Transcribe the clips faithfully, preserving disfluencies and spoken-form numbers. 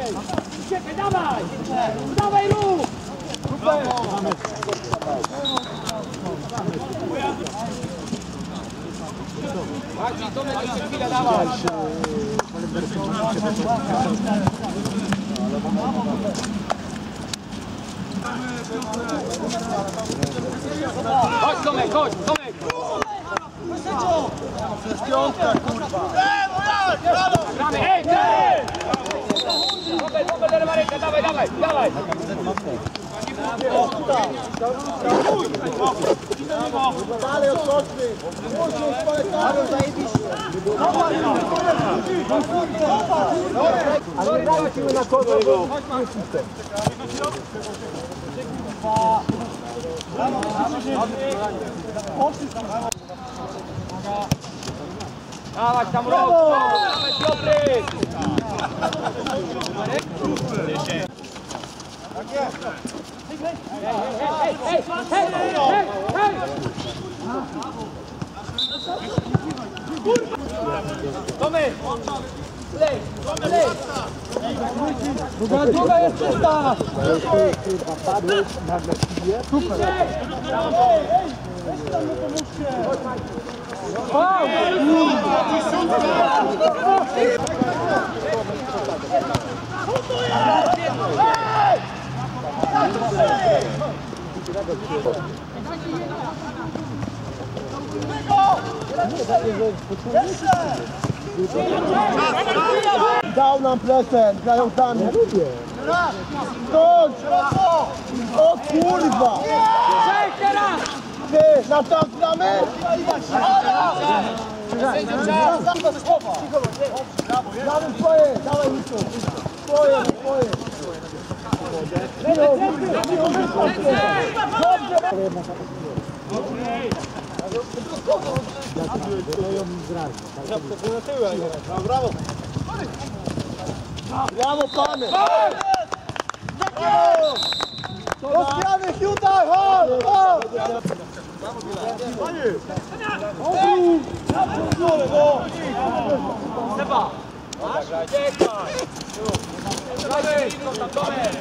Uciekaj, dawaj! Dawaj lub! Super! Maciej, Tomek, jeszcze chwilę, dawaj! Chodź, Tomek, chodź, Tomek! Przez piątka, kurwa! Gramy, ej, ej! Tomek, Tomek, lewa ręka, dawaj, dawaj, dawaj! Dalej odskoczmy! Ale zajebiście! Ale nie lecimy na kogo, bo... Dawaj tam rok! Dawaj Piotrek! Hej, hej, hej, hej, hej, hej! Tomek! Lej, lej! Druga, druga jest czysta! Kurwa, padłeś nagle chwilę. Super! Ej, ej! Weź tam, no pomóżcie! Wow! Dał nam prezent, grają sami. Skąd? O kurwa! Cześć teraz! Ty, na czas gramy? Gramy swoje, dawaj mi tu. Swoje, swoje. Brawo! Brawo, pany! Rozpijany Hyundai, chodź! Chodź! Seba! Uciekaj! Dawaj! Tomek!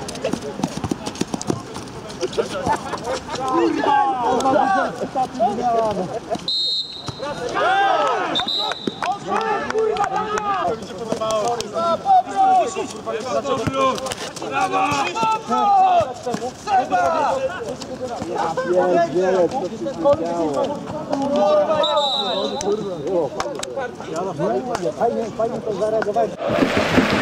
Fajnie, fajnie to zareagowałeś.